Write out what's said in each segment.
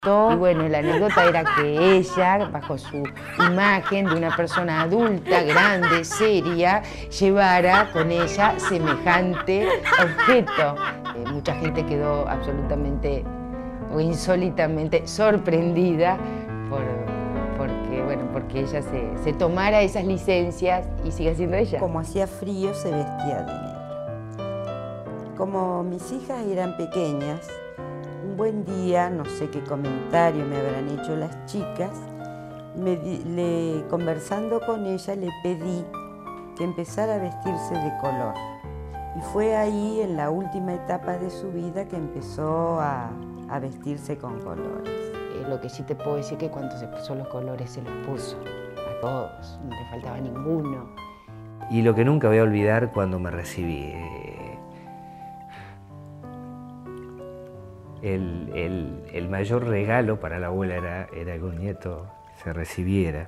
Y bueno, la anécdota era que ella, bajo su imagen de una persona adulta, grande, seria, llevara con ella semejante objeto. Mucha gente quedó absolutamente o insólitamente sorprendida porque ella se tomara esas licencias y siga siendo ella. Como hacía frío, se vestía de negro. Como mis hijas eran pequeñas, un buen día, no sé qué comentario me habrán hecho las chicas, conversando con ella le pedí que empezara a vestirse de color. Y fue ahí, en la última etapa de su vida, que empezó a vestirse con colores. Lo que sí te puedo decir que cuando se puso los colores se los puso a todos, no le faltaba ninguno. Y lo que nunca voy a olvidar cuando me recibí, el mayor regalo para la abuela era que un nieto se recibiera.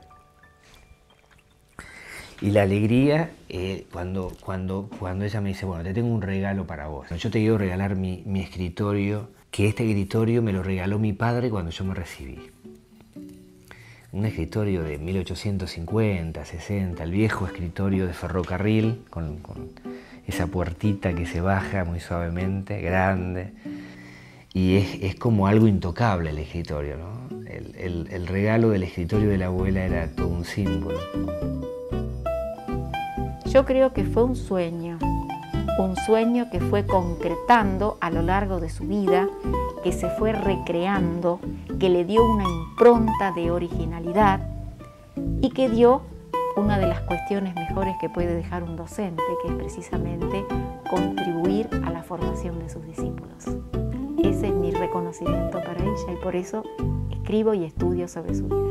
Y la alegría cuando ella me dice, bueno, te tengo un regalo para vos. Yo te quiero regalar mi escritorio, que este escritorio me lo regaló mi padre cuando yo me recibí. Un escritorio de 1850, 60, el viejo escritorio de ferrocarril, con esa puertita que se baja muy suavemente, grande. Y es como algo intocable el escritorio, ¿no? El regalo del escritorio de la abuela era todo un símbolo. Yo creo que fue un sueño que fue concretando a lo largo de su vida, que se fue recreando, que le dio una impronta de originalidad y que dio una de las cuestiones mejores que puede dejar un docente, que es precisamente contribuir a la formación de sus discípulos. Ese es mi reconocimiento para ella y por eso escribo y estudio sobre su vida.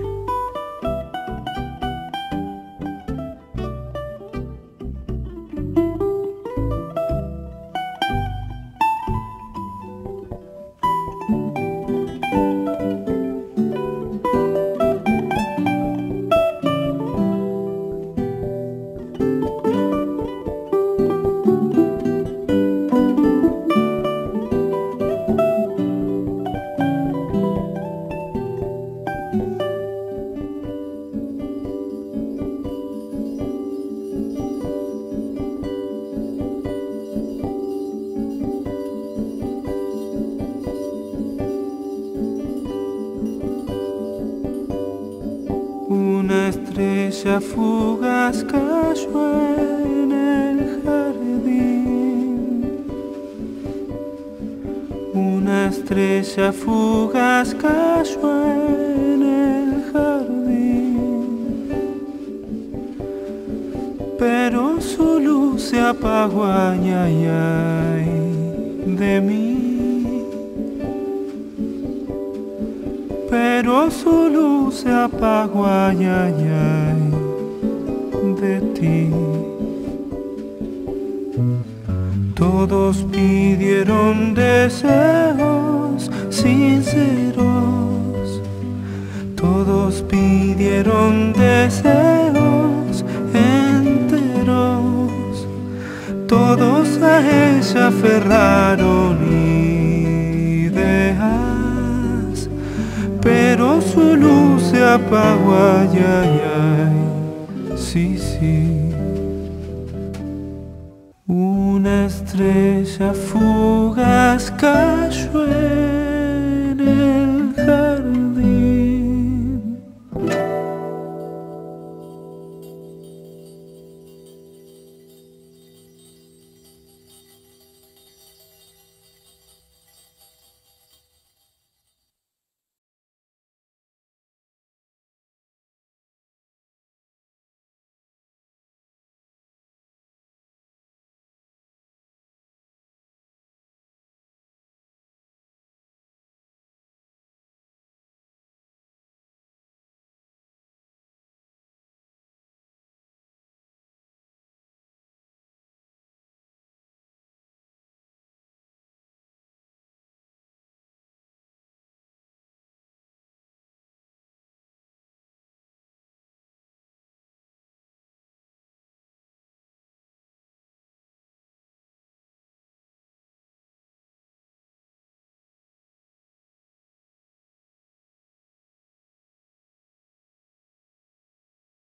Una estrella fugaz cayó en el jardín. Una estrella fugaz cayó en el jardín. Pero su luz se apagó, ay, ay, ay, de mí. Pero su luz se apagó, ay, ay, ay, de ti. Todos pidieron deseos sinceros, todos pidieron deseos enteros, todos a ella aferraron ideas. Pero su luz se apagó, ay, ay, ay, sí, sí. Una estrella fugaz cayó en el jardín.